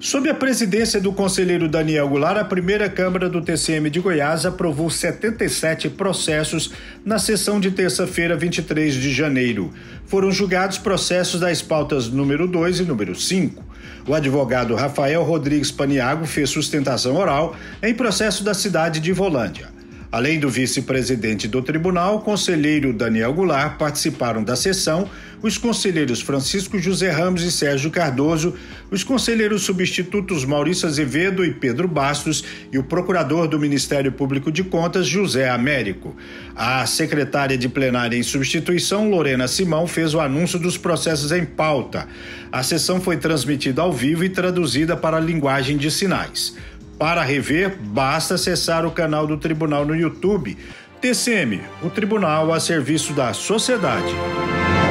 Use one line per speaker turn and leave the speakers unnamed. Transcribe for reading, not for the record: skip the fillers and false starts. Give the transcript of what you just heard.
Sob a presidência do conselheiro Daniel Goulart, a primeira Câmara do TCM de Goiás aprovou 77 processos na sessão de terça-feira, 23 de janeiro. Foram julgados processos das pautas número 2 e número 5. O advogado Rafael Rodrigues Paniago fez sustentação oral em processo da cidade de Volândia. Além do vice-presidente do tribunal, o conselheiro Daniel Goulart, participaram da sessão os conselheiros Francisco José Ramos e Sérgio Cardoso, os conselheiros substitutos Maurício Azevedo e Pedro Bastos e o procurador do Ministério Público de Contas, José Américo. A secretária de plenária em substituição, Lorena Simão, fez o anúncio dos processos em pauta. A sessão foi transmitida ao vivo e traduzida para a linguagem de sinais. Para rever, basta acessar o canal do Tribunal no YouTube. TCM, o Tribunal a serviço da sociedade.